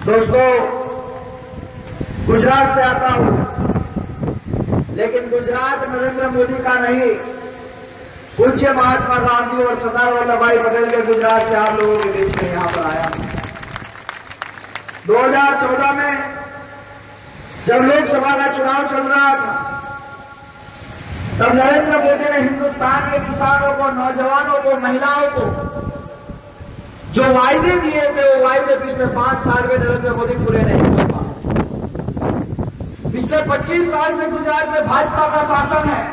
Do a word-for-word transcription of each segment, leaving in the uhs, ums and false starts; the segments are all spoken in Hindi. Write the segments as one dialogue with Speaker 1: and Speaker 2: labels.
Speaker 1: दोस्तों, गुजरात से आता हूं, लेकिन गुजरात नरेंद्र मोदी का नहीं, पूज्य महात्मा गांधी और सरदार वल्लभ भाई पटेल के गुजरात से आप लोगों के बीच में यहां पर आया। दो हज़ार चौदह में जब लोकसभा का चुनाव चल रहा था, तब नरेंद्र मोदी ने हिंदुस्तान के किसानों को, नौजवानों को, महिलाओं को जो वायदे दिए थे, वो वायदे पिछले पांच साल में नरेंद्र मोदी पूरे नहीं कर पाए। पिछले पच्चीस साल से गुजरात में भाजपा का शासन है।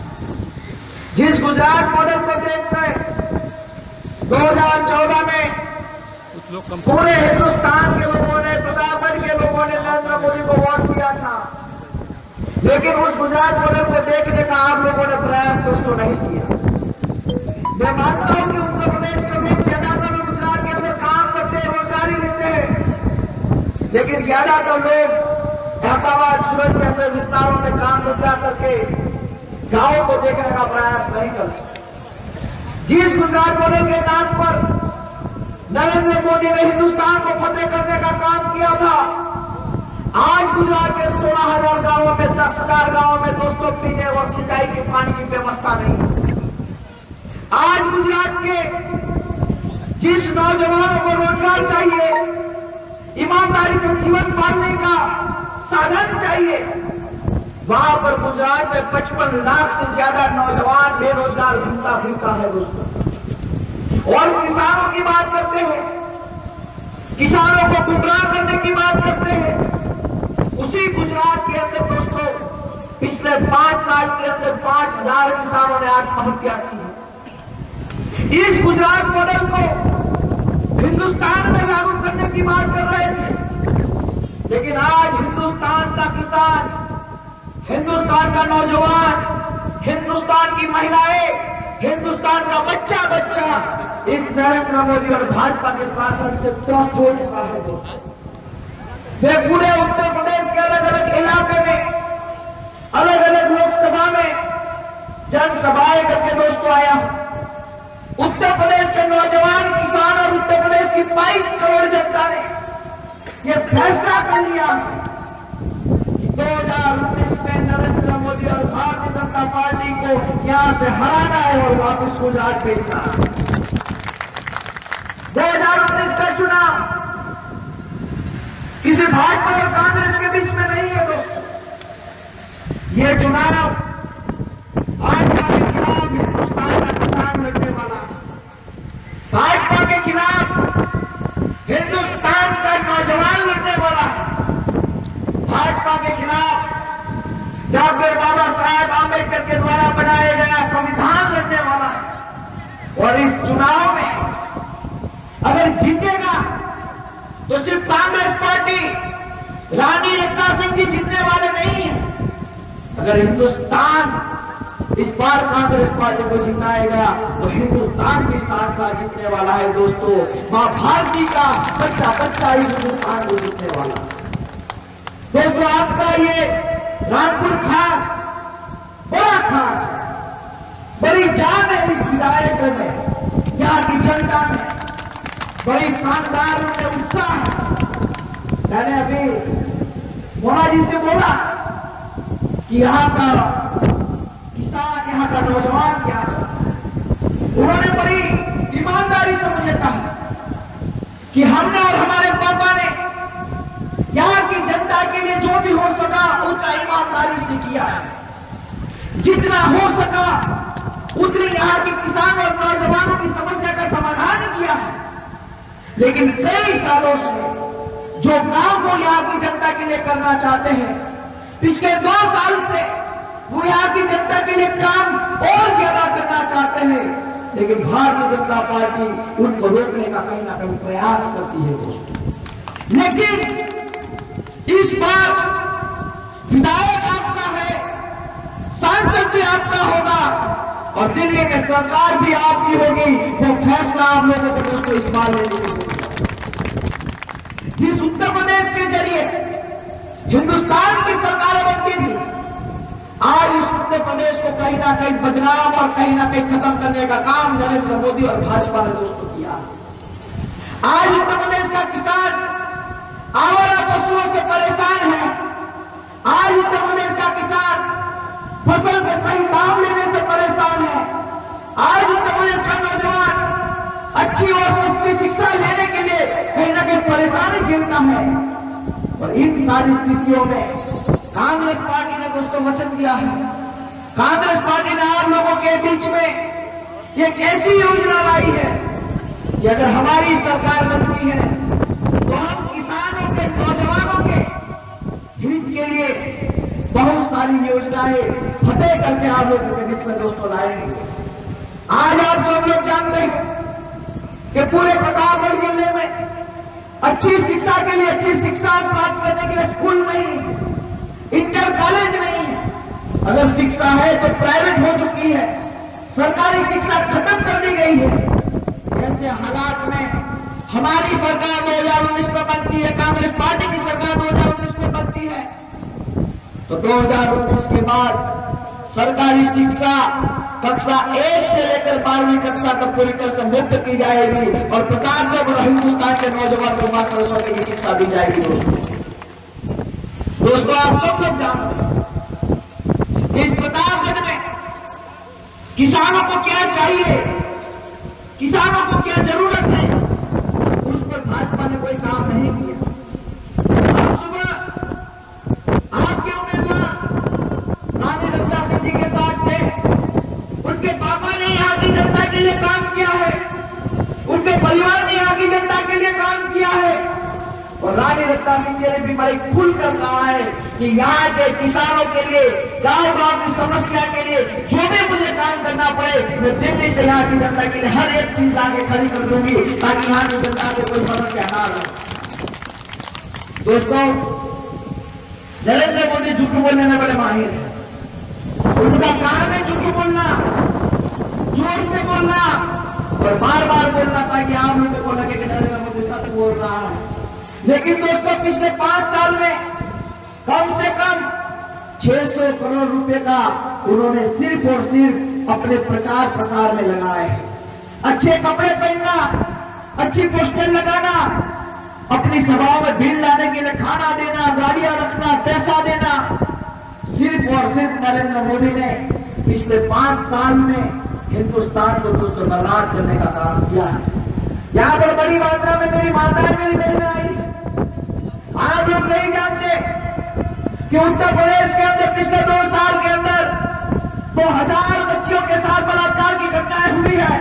Speaker 1: जिस गुजरात मॉडल को देखकर दो हज़ार चौदह में पूरे हिंदुस्तान के लोगों ने, प्रतापगढ़ के लोगों ने नरेंद्र मोदी को वोट किया था, लेकिन उस गुजरात मॉडल को देखने का आप लोगों ने प्रयास दोस्तों नहीं किया। मैं मानता हूं कि उत्तर प्रदेश के लोग ज्यादातर लोग गुजरात के अंदर काम करते हैं, रोजगारी लेते हैं, लेकिन ज्यादातर लोग अहमदाबाद, सूरत जैसे विस्तारों में काम धंधा करके गांवों को देखने का प्रयास नहीं करते। जिस गुजरात मॉडल के नाम पर नरेंद्र मोदी ने हिंदुस्तान को फतेह करने का काम किया था, आज गुजरात के सोलह हजार गांवों में, दस हजार गांवों में दोस्तों पीने और सिंचाई के पानी की व्यवस्था नहीं है। आज गुजरात के जिस नौजवानों को रोजगार चाहिए, ईमानदारी से जीवन पालने का साधन चाहिए, वहां पर गुजरात में पचपन लाख से ज्यादा नौजवान बेरोजगार घूमता फिरता है दोस्तों। और किसानों की बात करते हैं, किसानों को गुमराह करने की बात करते हैं। उसी गुजरात के अंदर दोस्तों पिछले पांच साल के अंदर पांच हजार किसानों ने आत्महत्या की है। इस गुजरात मॉडल को हिंदुस्तान में लागू करने की बात कर रहे थे, लेकिन आज हिंदुस्तान का किसान, हिंदुस्तान का नौजवान, हिंदुस्तान की महिलाएं, हिंदुस्तान का बच्चा बच्चा इस नरेंद्र मोदी और भाजपा के शासन से त्रस्त हो चुका है दोस्तों। वे पूरे उत्तर प्रदेश के अलग अलग इलाके में, अलग अलग लोकसभा में जनसभाएं करके दोस्तों आया। उत्तर प्रदेश के नौजवान, किसान और उत्तर प्रदेश की बाईस करोड़ जनता ने यह फैसला कर लिया दो हजार उन्नीस में नरेंद्र मोदी और भारतीय जनता पार्टी को यहां से हराना है और वापस गुजरात भेजना। दो हजार उन्नीस का चुनाव किसी भाजपा और कांग्रेस के बीच में नहीं है दोस्तों। ये चुनाव भाजपा के खिलाफ हिंदुस्तान का किसान लड़ने वाला, भाजपा के खिलाफ हिंदुस्तान का नौजवान लड़ने वाला, भाजपा के खिलाफ डॉक्टर बाबा साहेब आंबेडकर के द्वारा बनाया गया संविधान लड़ने वाला है। और इस चुनाव में अगर जीतेगा तो सिर्फ कांग्रेस पार्टी, रानी रत्ना सिंह जी जीतने वाले नहीं है। अगर हिंदुस्तान इस बार कांग्रेस पार्टी को जिताएगा तो हिंदुस्तान भी साथ साथ जीतने वाला है दोस्तों। मां भारती का बच्चा बच्चा ही हिंदुस्तान को जीतने वाला है दोस्तों। आपका ये रामपुर खास बड़ा खास है, बड़ी जान है इस विधायकों में, यहाँ की जनता में बड़ी शानदार में उत्साह है। मैंने अभी मोना जी से बोला कि यहाँ का किसान, यहाँ का नौजवान क्या है, उन्होंने बड़ी ईमानदारी से मुझे कहा कि हमने और हमारे पापा ने यहाँ की जनता के लिए जो भी हो सका उतना ईमानदारी से किया है। जितना हो सका उतनी यहाँ के किसान और नौजवानों की समस्या का समाधान किया है। लेकिन कई सालों से जो काम वो यहाँ की जनता के लिए करना चाहते हैं, पिछले दो साल से वो यहाँ की जनता के लिए काम और ज्यादा करना चाहते हैं, लेकिन भारतीय जनता पार्टी उनको रोकने का कहीं ना कहीं प्रयास करती है दोस्तों। लेकिन इस बार विधायक आपका है, सांसद भी आपका होगा और दिल्ली में सरकार भी आपकी होगी। वो फैसला आप लोगों को दोस्तों इस बार लेने की होगी। जिस उत्तर प्रदेश के जरिए हिंदुस्तान की सरकार बनती थी, आज इस उत्तर प्रदेश को कहीं ना कहीं बदनाम और कहीं ना कहीं खत्म करने का काम नरेंद्र मोदी और भाजपा ने दोस्तों किया। आज उत्तर प्रदेश का किसान, फसल में सही दाम लेने से परेशान है। आज उत्तर प्रदेश का नौजवान अच्छी और सस्ती शिक्षा लेने के लिए कहीं ना कहीं परेशानी झेलता है। और इन सारी स्थितियों में कांग्रेस पार्टी ने दोस्तों वचन दिया है। कांग्रेस पार्टी ने आप लोगों के बीच में एक ऐसी योजना लाई है कि अगर हमारी सरकार बनती है तो हम किसानों के, नौजवानों के हित के लिए बहुत सारी योजनाएं फतेह करके आप लोगों के बीच में दोस्तों लाएंगे। आज आप सब लोग जानते हैं कि पूरे प्रतापगढ़ जिले में अच्छी शिक्षा के लिए, अच्छी शिक्षा प्राप्त करने के लिए स्कूल नहीं, इंटर कॉलेज नहीं है। अगर शिक्षा है तो प्राइवेट हो चुकी है, सरकारी शिक्षा खत्म कर दी गई है। ऐसे हालात में हमारी सरकार दो हजार उन्नीस में बनती है, कांग्रेस पार्टी की सरकार दो हजार उन्नीस में बनती है, तो दो हजार उन्नीस के बाद सरकारी शिक्षा कक्षा एक से लेकर बारहवीं कक्षा तक पूरी तरह से मुक्त की जाएगी और प्रतापगढ़ और हिंदुस्तान के नौजवान को मां सरस्वती की शिक्षा दी जाएगी। दोस्तों दोस्तों आप सब लोग जानते हैं इस प्रतापगढ़ में किसानों को क्या चाहिए, किसानों को क्या जरूरत है, उस पर भाजपा ने कोई काम नहीं किया। आज सुबह आपके उम्मीदवार रानी रत्ना सिंह जी के साथ थे, उनके पापा ने यहाँ की जनता के लिए काम किया है, उनके परिवार ने यहाँ की जनता के लिए काम किया है। और रानी रत्ना सिंह जी ने भी बड़ी खुलकर कहा है कि यहाँ के किसानों के लिए, गांव गांव की समस्या के लिए जो भी मुझे काम करना पड़े, मैं दिल्ली से यहाँ की जनता के लिए हर एक चीज लाके खड़ी कर दूंगी ताकि यहाँ की जनता को कोई समस्या ना रहे। दोस्तों नरेंद्र मोदी झूठ बोलने में बड़े माहिर है। उनका काम है झूठ बोलना, जोर से बोलना और बार बार बोलना ताकि आप लोगों को लगे कि नरेंद्र मोदी सच बोल रहा है। लेकिन दोस्तों पिछले पांच साल में कम से कम छह सौ करोड़ रुपए का उन्होंने सिर्फ और सिर्फ अपने प्रचार प्रसार में लगाए। अच्छे कपड़े पहनना, अच्छी पोस्टर लगाना, अपनी सभाओं में भीड़ लाने के लिए खाना देना, गाड़ियां रखना, पैसा देना, सिर्फ और सिर्फ नरेंद्र मोदी ने पिछले पांच साल में हिंदुस्तान को दोस्तों बर्बाद करने का काम किया है। यहाँ पर बड़ी मात्रा में मेरी माताएं, मेरी बहनें आई। आप लोग नहीं जानते कि उत्तर प्रदेश के अंदर पिछले दो साल के अंदर दो हजार बच्चियों के साथ बलात्कार की घटनाएं हुई है।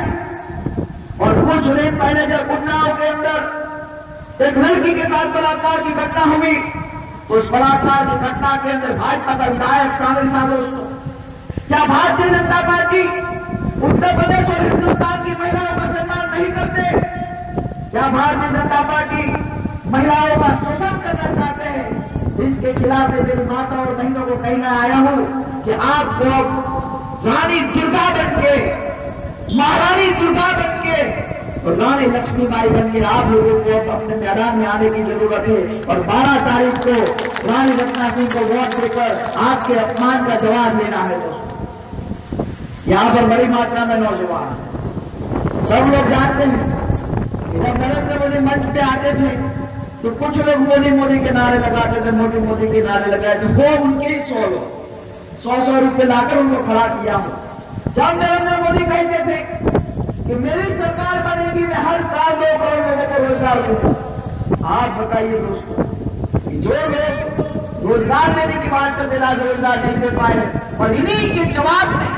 Speaker 1: और कुछ दिन पहले जब उन्नाव के अंदर एक लड़की के साथ बलात्कार की घटना हुई, तो उस बलात्कार की घटना के अंदर भाजपा का विधायक शामिल था। दोस्तों क्या भारतीय जनता पार्टी उत्तर प्रदेश और हिंदुस्तान की महिलाओं का सम्मान नहीं करते? क्या भारतीय जनता पार्टी महिलाओं का शोषण करना चाहते हैं? इसके खिलाफ मेरी माता और बहनों को कहना आया हूं कि आप लोग रानी दुर्गा बन के, महारानी दुर्गा बन के और रानी लक्ष्मीबाई बन के आप लोगों को अपने मैदान में आने की जरूरत है। और बारह तारीख को रानी रत्ना सिंह को वोट देकर आपके अपमान का जवाब देना है। दोस्तों यहाँ पर बड़ी मात्रा में नौजवान, सब लोग जानते हैं कि जब नरेंद्र मोदी मंच पे आते थे तो कुछ लोग मोदी मोदी के नारे लगाते थे, मोदी मोदी के नारे लगाए थे। वो उनके ही सौ लोग सौ सौ रुपए लाकर उनको खड़ा किया हो। जब नरेंद्र मोदी कहते थे कि मेरी सरकार बनेगी, मैं हर साल दो करोड़ लोगों को रोजगार दूंगा। आप बताइए दोस्तों कि जो लोग रोजगार देने की बात करते थे रोजगार नहीं दे पाए, और इन्हीं के जवाब में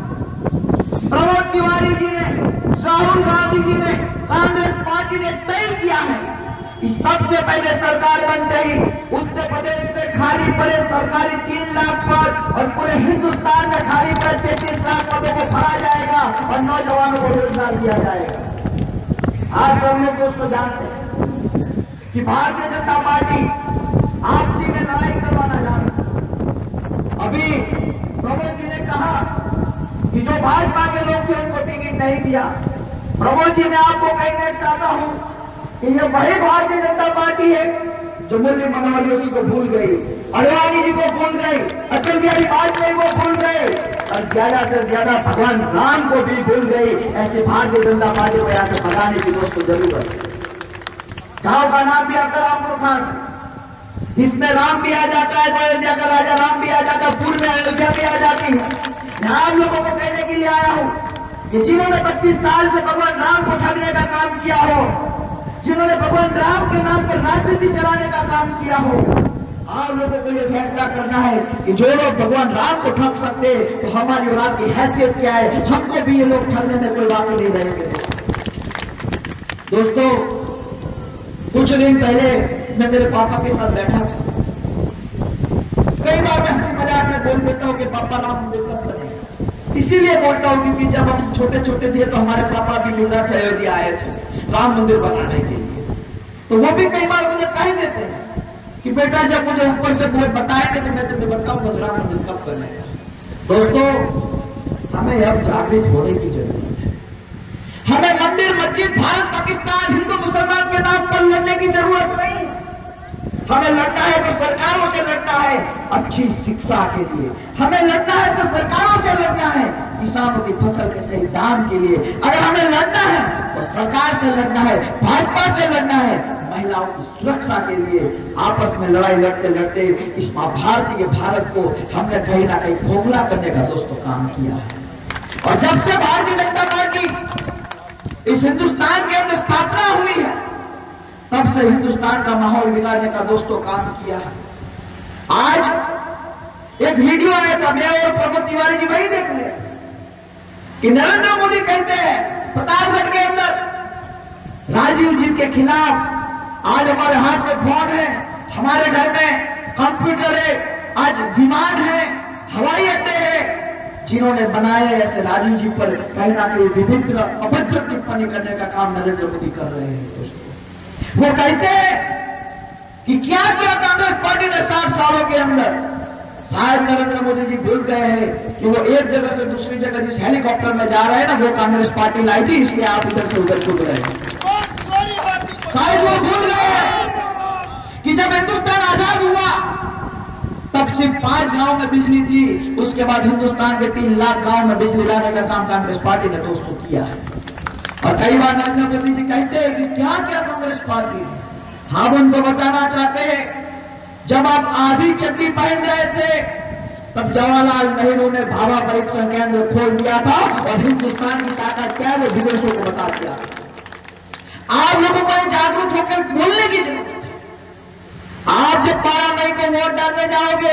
Speaker 1: प्रमोद तिवारी जी ने, राहुल गांधी जी ने, कांग्रेस पार्टी ने तय किया है कि सबसे पहले सरकार बन गई उत्तर प्रदेश में खाली पड़े सरकारी तीन लाख पद और पूरे हिंदुस्तान में खाली पड़े तैतीस लाख पदों को भरा जाएगा और नौजवानों को रोजगार दिया जाएगा। आज हम लोग दोस्तों जानते हैं कि भारतीय जनता पार्टी आपसी में लड़ाई करवाना चाहती है। अभी प्रमोद जी ने कहा कि जो भाजपा के लोग थे उनको टिकट नहीं दिया। प्रमोद जी ने आपको कहना चाहता हूं कि ये वही भारतीय जनता पार्टी है जो मुरली मनोहर जोशी को भूल गई, अडवाणी जी को भूल गई, अटल बिहारी वाजपेयी को भूल गई और ज्यादा से ज्यादा भगवान राम को भी भूल गई। ऐसे भारतीय जनता पार्टी को यहाँ से भगाने की दोस्तों जरूरत है। गांव का नाम भी आता रामपुर खास, इसमें राम भी आ जाता है, अयोध्या का राजा राम भी आ जाता है, पूर्व में अयोध्या भी आ जाती है। मैं आप लोगों को कहने के लिए आया हूं कि जिन्होंने बत्तीस साल से भगवान राम को ठगने का काम किया हो, जिन्होंने भगवान राम के नाम पर राजनीति चलाने का काम किया हो, आप लोगों को यह फैसला करना है कि जो लोग भगवान राम को ठग सकते तो हमारी और आपकी हैसियत क्या है, हमको भी ये लोग ठगने में कोई बाकी नहीं रहेंगे। दोस्तों, कुछ दिन पहले मैं मेरे पापा के साथ बैठा था। कई बार मैं हंसी मजाक में बोल देता हूँ कि पापा राम मंदिर कब बनेगा, इसीलिए बोलता हूँ क्योंकि जब हम छोटे छोटे थे तो हमारे पापा भी मिलना से अयोध्या आए थे राम मंदिर बनाने के लिए, तो वो भी कई बार मुझे कह देते हैं कि बेटा जब मुझे ऊपर से कोई बताएंगे तो मैं तुम्हें बताऊंगा राम मंदिर कब करने का। दोस्तों, हमें अब जागृत होने की जरूरत है। हमें मंदिर मस्जिद भारत पाकिस्तान हिंदू मुसलमान के नाम पर लड़ने की जरूरत नहीं। हमें लड़ना है तो सरकारों से लड़ना है अच्छी शिक्षा के लिए, हमें लड़ना है तो सरकारों से लड़ना है किसानों की फसल के सही दाम के लिए। अगर हमें लड़ना है तो सरकार से लड़ना है, भाजपा से लड़ना है, महिलाओं की सुरक्षा के लिए। आपस में लड़ाई लड़ते लड़ते इस भारतीय भारत को हमने कहीं ना कहीं खोखला करने का दोस्तों काम किया है। और जब से भारतीय जनता पार्टी इस हिंदुस्तान के अंदर स्थापना हुई है तब से हिंदुस्तान का माहौल बिगाड़ने का दोस्तों काम किया है। आज एक वीडियो आया था, मैं और प्रमोद तिवारी जी वही देख रहे कि नरेंद्र मोदी कहते हैं प्रतापगढ़ के अंदर राजीव जी के खिलाफ आज हमारे हाथ में फोन है, हमारे घर में कंप्यूटर है, आज विमान है, हवाई अड्डे है। जिन्होंने बनाए ऐसे राजीव जी पर कहीं ना कहीं विभिन्न अभद्र टिप्पणी करने का काम नरेंद्र मोदी कर रहे हैं। दोस्तों, वो कहते हैं कि क्या किया कांग्रेस पार्टी ने साठ सालों के अंदर। शायद नरेंद्र मोदी जी भूल गए हैं कि वो एक जगह से दूसरी जगह जिस हेलीकॉप्टर में जा रहे हैं ना, वो कांग्रेस पार्टी लाई थी, इसलिए आप इधर से उधर कूद रहे हैं। शायद वो भूल गए कि जब हिंदुस्तान आजाद हुआ तब सिर्फ पांच गांव में बिजली थी, उसके बाद हिंदुस्तान के तीन लाख गांव में बिजली लाने का काम कांग्रेस पार्टी ने दोस्तों किया है। और कई बार नरेंद्र मोदी जी कहते हैं कि क्या क्या कांग्रेस पार्टी, हम उनको बताना चाहते हैं जब आप आधी चड्डी पहन रहे थे तब जवाहरलाल नेहरू ने भाभा परीक्षण केंद्र खोल दिया था और हिंदुस्तान की ताकत क्या है वो विदेशों को बता दिया। आप लोगों को जागरूक होकर बोलने की जरूरत है। आप जब बारह मई को वोट डालने जाओगे,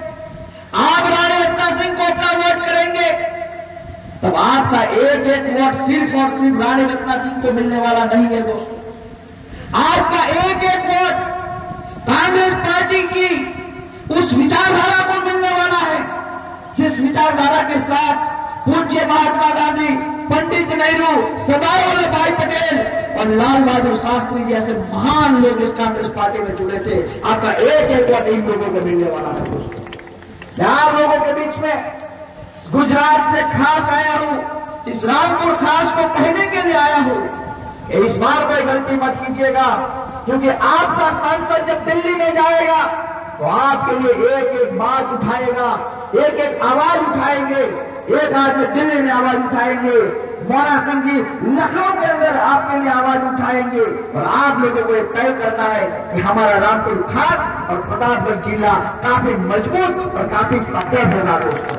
Speaker 1: आप रानी रत्ना सिंह को अपना वोट करेंगे, तब आपका एक एक वोट सिर्फ और सिर्फ रानी रत्ना सिंह को मिलने वाला नहीं है दोस्तों। आपका एक एक वोट कांग्रेस पार्टी की उस विचारधारा को मिलने वाला है जिस विचारधारा के साथ पूज्य महात्मा गांधी, पंडित नेहरू, सरदार वल्लभ भाई पटेल और लाल बहादुर शास्त्री जैसे महान लोग इस कांग्रेस पार्टी में जुड़े थे। आपका एक एक वोट इन लोगों को मिलने वाला है दोस्तों। मैं आप लोगों के बीच में गुजरात से खास आया हूं, इस रामपुर खास को कहने के लिए आया हूं कि इस बार कोई गलती मत कीजिएगा, क्योंकि आपका सांसद जब दिल्ली में जाएगा तो आपके लिए एक एक बात उठाएगा, एक एक आवाज उठाएंगे। एक आदमी दिल्ली में आवाज उठाएंगे, मोना सिंह जी लखनऊ के अंदर आपके लिए आवाज उठाएंगे। और आप लोगों को यह तय करना है कि हमारा रामपुर खास और प्रतापगढ़ जिला काफी मजबूत और काफी सतर्क होगा दोस्तों।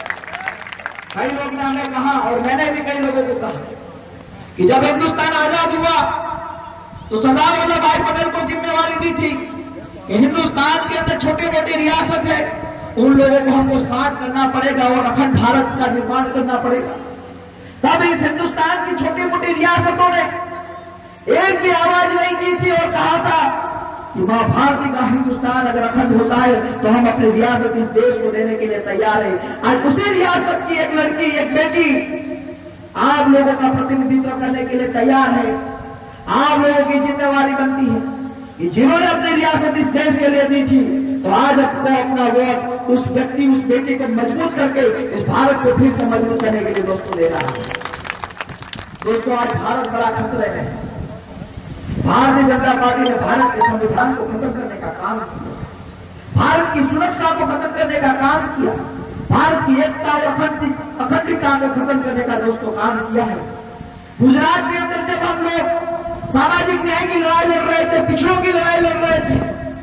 Speaker 1: कई लोग ने हमें कहा और मैंने भी कई लोगों को कहा कि जब हिंदुस्तान आजाद हुआ तो सरदार वल्लभ भाई पटेल को जिम्मेवारी दी थी कि हिंदुस्तान के अंदर छोटी मोटी रियासत है, उन लोगों को हमको साथ करना पड़ेगा और अखंड भारत का निर्माण करना पड़ेगा। तब इस हिंदुस्तान की छोटी मोटी रियासतों ने एक भी आवाज नहीं की थी और कहा था कि मां भारती का हिंदुस्तान अगर अखंड होता है तो हम अपनी रियासत इस देश को देने के लिए तैयार है। आज उसी रियासत की एक लड़की, एक बेटी आप लोगों का प्रतिनिधित्व करने के लिए तैयार है। आप लोगों की जिम्मेवारी बनती है कि जिन्होंने अपनी रियासत इस देश के लिए दी थी तो आज आपको अपना वोट उस व्यक्ति, उस बेटी को मजबूत करके इस भारत को फिर से मजबूत करने के लिए दोस्तों दे रहा है। दोस्तों, आज भारत बड़ा खतरे में है। भारतीय जनता पार्टी ने भारत के संविधान को खत्म करने का काम किया, भारत की सुरक्षा को खत्म करने का काम किया, भारत की एकता और अखंडता को खत्म करने का दोस्तों काम किया है। गुजरात के अंदर जब हम लोग सामाजिक न्याय की लड़ाई लड़ रहे थे, पिछड़ों की लड़ाई लड़ रहे थे, तब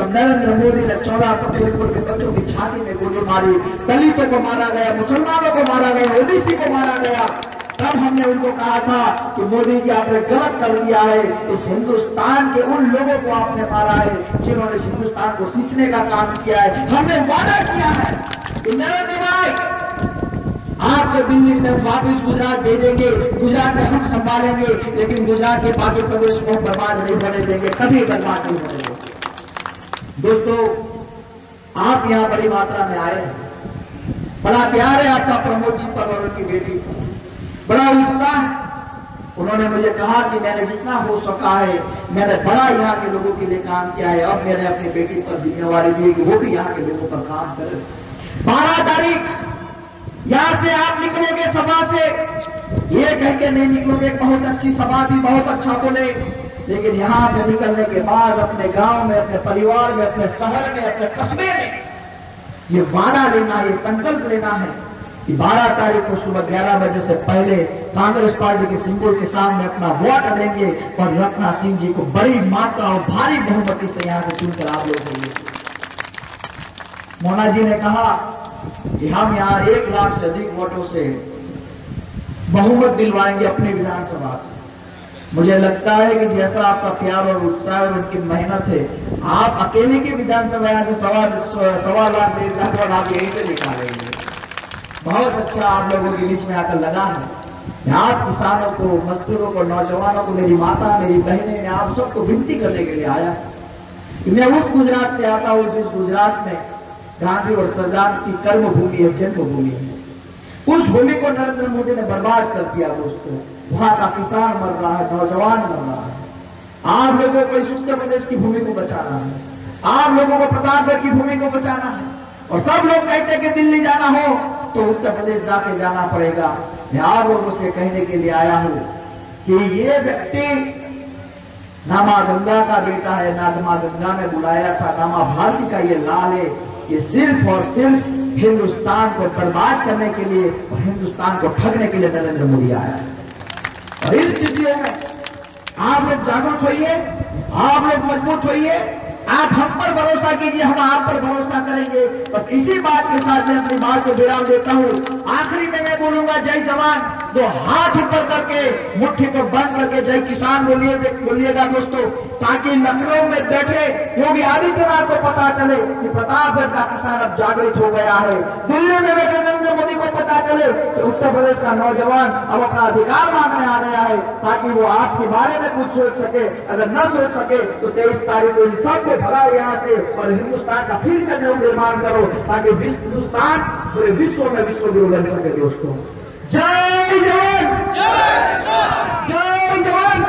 Speaker 1: जब नरेंद्र मोदी ने चौदह फतेहपुर के बच्चों की छाती में गोली मारी, दलितों को मारा गया, मुसलमानों को मारा गया, ओबीसी को मारा गया, तब हमने उनको कहा था कि मोदी जी आपने गलत कर दिया है, इस हिंदुस्तान के उन लोगों को आपने मारा है जिन्होंने इस हिंदुस्तान को सींचने का काम किया है। हमने वादा किया है कि नरेंद्र भाई आपको दिल्ली से वापस गुजरात भेजेंगे, गुजरात में हम संभालेंगे, लेकिन गुजरात के बाकी प्रदेश को बर्बाद नहीं होने देंगे, कभी बर्बाद नहीं होने देंगे। दोस्तों, आप यहाँ बड़ी मात्रा में आए हैं, बड़ा प्यार है आपका प्रमोद जी पर और उनकी बेटी पर, बड़ा उत्साह। उन्होंने मुझे कहा कि मैंने जितना हो सका है मैंने बड़ा यहाँ के लोगों के लिए काम किया है, अब मैंने अपनी बेटी पर जिम्मेवारी दी कि वो भी यहाँ के लोगों पर काम करे। बारह तारीख यहां से आप निकलोगे सभा से, ये कह के नहीं निकलोगे बहुत अच्छी सभा थी, बहुत अच्छा बोले, लेकिन यहां से निकलने के बाद अपने गांव में, अपने परिवार में, अपने शहर में, अपने कस्बे में ये वादा लेना, ये संकल्प लेना है कि बारह तारीख को सुबह ग्यारह बजे से पहले कांग्रेस पार्टी के सिंबल के सामने अपना वोट देंगे और रत्ना सिंह जी को बड़ी मात्रा और भारी बहुमति से यहां से चुनकर आप लोग देंगे। मोना जी ने कहा कि हम यहाँ एक लाख से अधिक वोटों से बहुमत दिलवाएंगे अपनी विधानसभा से। मुझे लगता है कि जैसा आपका प्यार और उत्साह और उनकी मेहनत है, आप अकेले की विधानसभा यहाँ से सवा सवा लाख डेढ़ लाख वोट आप यहीं से निकालेंगे। बहुत अच्छा आप लोगों के बीच में आकर लगा है। यहाँ किसानों को, मजदूरों को, नौजवानों को, मेरी माता, मेरी बहनें, मैं आप सबको विनती करने के लिए आया कि मैं उस गुजरात से आता हूँ जिस गुजरात में गांधी और सरदार की कर्म भूमि है, जन्मभूमि है। उस भूमि को नरेंद्र मोदी ने बर्बाद कर दिया दोस्तों। वहां का किसान मर रहा है, नौजवान मर रहा है। आप लोगों को इस उत्तर प्रदेश की भूमि को बचाना है, आप लोगों को प्रतापगढ़ की भूमि को बचाना है। और सब लोग कहते हैं कि दिल्ली जाना हो तो उत्तर प्रदेश जाके जाना पड़ेगा। मैं आप लोगों से कहने के लिए आया हूं कि ये व्यक्ति ना मां गंगा का बेटा है, ना मां गंगा ने बुलाया था, ना मां भारती का ये लाल है। ये सिर्फ और सिर्फ हिंदुस्तान को बर्बाद करने के लिए और हिंदुस्तान को ठगने के लिए नरेंद्र मोदी आया है। और इस स्थितियों में आप लोग जागरूक होइए, आप लोग मजबूत होइए, आप हम पर भरोसा कीजिए, हम आप पर भरोसा करेंगे। बस इसी बात के साथ मैं अपनी बात को विराम देता हूँ। आखिरी में मैं बोलूंगा जय जवान, दो हाथ ऊपर करके मुट्ठी को बंद करके जय किसान बोलिए बोलिएगा दोस्तों, ताकि लखनऊ में बैठे योगी आदित्यनाथ को पता चले कि प्रतापगढ़ का किसान अब जागृत हो गया है। दिल्ली में बैठे नरेंद्र मोदी को पता चले कि उत्तर प्रदेश का नौजवान अब अपना अधिकार मांगने आ गया है, ताकि वो आपके बारे में कुछ सोच सके। अगर न सोच सके तो तेईस तारीख को इन सबको भगाओ यहाँ से और हिंदुस्तान का फिर से निर्माण करो, ताकि हिंदुस्तान पूरे विश्व में विश्व गुरु बन सके दोस्तों। जय जवान, जय जवान,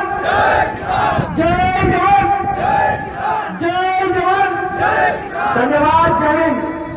Speaker 1: जय जवान, जय जवान, धन्यवाद, जय हिंद।